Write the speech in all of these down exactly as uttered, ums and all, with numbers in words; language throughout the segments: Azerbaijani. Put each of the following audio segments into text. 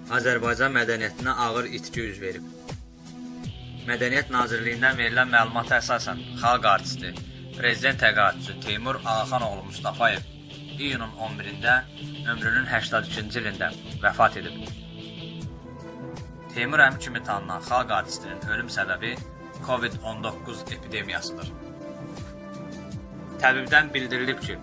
Azərbaycan mədəniyyətinə ağır itki üz verib. Mədəniyyət Nazirliyindən verilən məlumata əsasən xalq artisti, prezident təqaüdçüsü Teymur Ağaxanoğlu Mustafayev iyunun on birində ömrünün səksən ikinci ilində vəfat edib. Teymur əmi kimi tanınan xalq artistinin ölüm səbəbi Covid on doqquz epidemiyasıdır. Təbibdən bildirilib ki,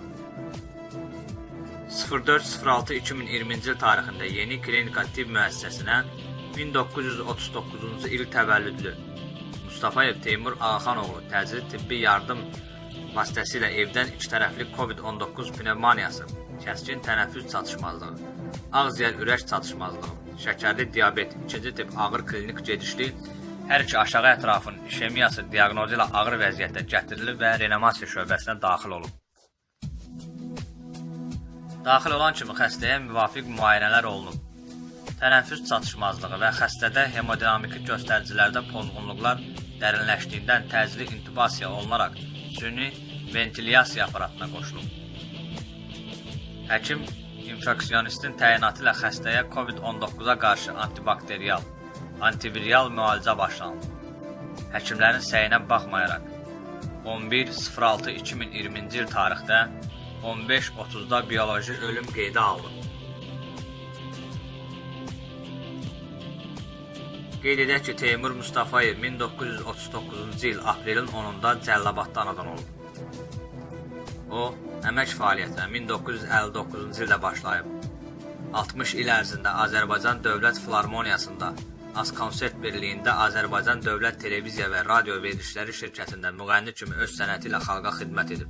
sıfır dörd sıfır altı iki min iyirminci il tarixində Yeni Klinika Tibb müəssisəsinə min doqquz yüz otuz doqquzuncu il təvəllüdlü Mustafayev Teymur Ağaxanoğlu təcili tibbi yardım vasitəsilə evdən iki tərəfli Covid on doqquz pnevmoniyası, kəskin tənəffüs çatışmazlığı, ağziyər ürək çatışmazlığı, şəkərli diabet, ikinci tip ağır klinik gedişli, hər iki aşağı ətrafın işemiyası diaqnozu ilə ağır vəziyyətdə gətirilib və reanimasiya şöbəsinə daxil olub. Daxil olan kimi xəstəyə müvafiq müayinələr olunub. Tənəffüs çatışmazlığı və xəstədə hemodinamiki göstəricilərdə pozğunluqlar dərinləşdiyindən təcili intubasiya olunaraq süni ventilyasiya aparatına qoşulub. Həkim infeksionistin təyinatı ilə xəstəyə Covid on doqquza qarşı antibakteriyal, antiviral müalicə başlanılıb. Həkimlərin səyinə baxmayaraq on bir sıfır altı iki min iyirminci il tarixdə on beş otuzda bioloji ölüm qeydə alınıb. Qeyd edək ki, Teymur Mustafayev min doqquz yüz otuz doqquzuncu il aprelin onunda Cəllabadda anadan olub. O, əmək fəaliyyətinə min doqquz yüz əlli doqquzuncu ildə başlayıb. altmış il ərzində Azərbaycan Dövlət Filarmoniyasında, Az-Konsert Birliyində Azərbaycan Dövlət Televiziya və Radio Verilişləri şirkətində müğənni kimi öz sənəti ilə xalqa xidmət edib.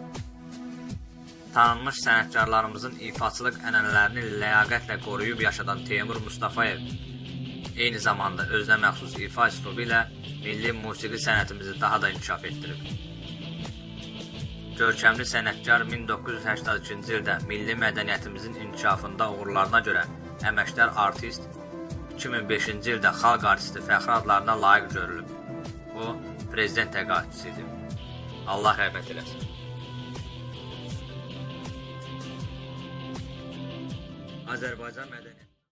Tanınmış sənətkarlarımızın ifaçılıq ənənələrini ləyaqətlə qoruyub yaşadan Teymur Mustafayev eyni zamanda özünə məxsus ifa üslubu ilə milli musiqi sənətimizi daha da inkişaf etdirib. Görkəmli sənətkar min doqquz yüz səksən ikinci ildə milli mədəniyyətimizin inkişafında uğurlarına görə əməkdar artist, iki min beşinci ildə xalq artisti fəxri adlarına layiq görülüb. O, prezident təqaüdçüsü idi. Allah rəhmət eləsin. Azərbaycan mədəniyyəti